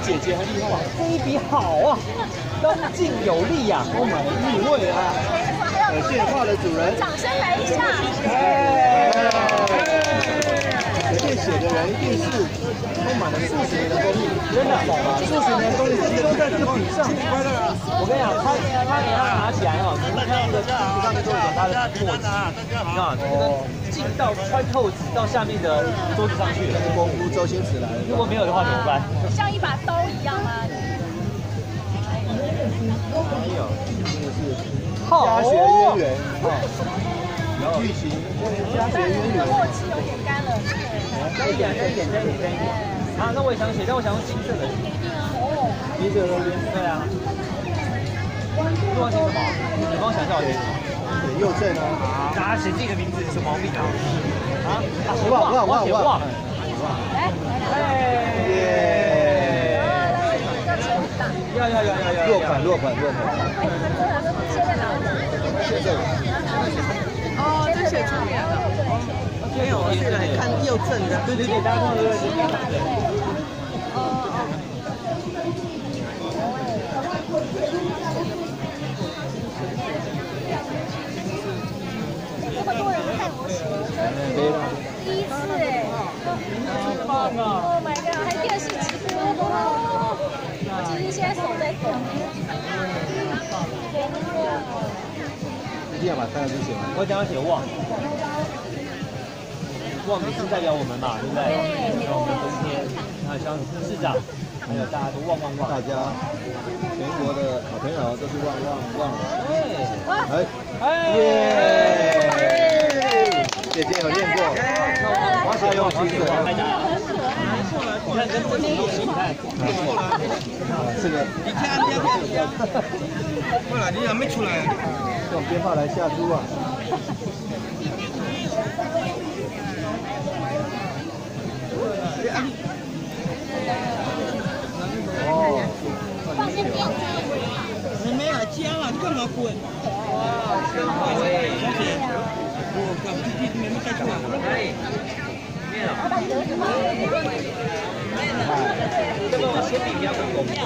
姐姐很厉害，这一笔好啊，刚劲有力呀，充满了韵味啊。可见画的主人， 掌声来一下！ 可见写的人一定是充满了数十年的功力，真的，数十年功力集中在这个笔上。我跟你讲，他给他拿起来哦，你看那个上面都有他的墨迹，你看这个进到穿透纸到下面的桌子上去了，功夫周星驰来了。如果没有的话怎么办？ 像一把刀一样吗？ 没有，真的是家学渊源啊，剧情家学渊源。 墨汁有点干了， 干一点。啊，那我也想写，但我想用金色的。哦，金色的边。对啊。这我写什么？你帮我想一下我写什么？写右正啊。大家写自己的名字有什么毛病啊？啊？写忘。耶！要落款。现在哦，这写出面了。没有，我是来看右正的。 对，大家看对。 这么多人看模型，第一次哎，好棒啊 ！Oh my god， 还电视直播哦！我其实现在手在抖。 一定要把3个字写完。我想要写望，望的是代表我们嘛，对不对？我们冬天，还有像市长，还有大家都旺。大家，全国的好朋友都是旺。姐姐有练过，我想用金色。你看跟这里有你看，这个。 你看，过来，你还没出来。 用鞭炮来吓猪啊！哦， 放些电子。 你没有枪啊？干嘛滚？ 哇，真好哎！ 小姐，我搞不定，没带出来。 哎，这个铅笔比较公平。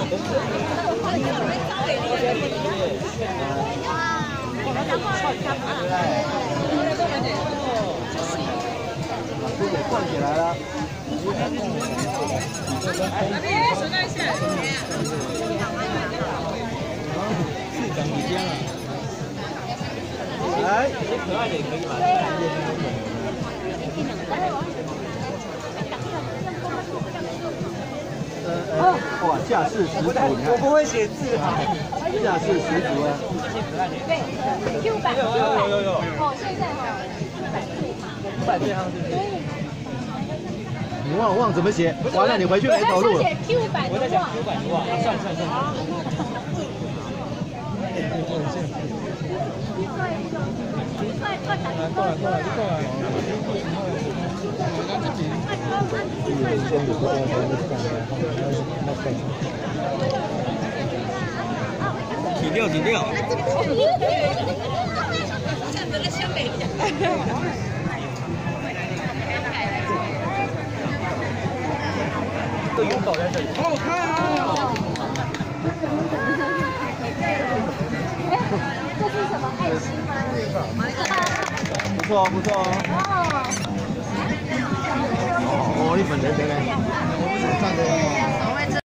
这也串起来了。 那边手在线。 市长你先了。来，有些可爱的也可以嘛。哇，架势十足，我不会写字啊。架势十足啊。 对 ，Q 版。 有。 哦，现在哈，500对。 500对上去。你忘怎么写？完了，你回去没投入。 我在写 Q 版的忘。 Q 版的忘，算。过来。停掉。都拥抱在这里，好好看啊！ 这是什么爱心吗？ 不错哦。哦，你本人对不对？我不是看的。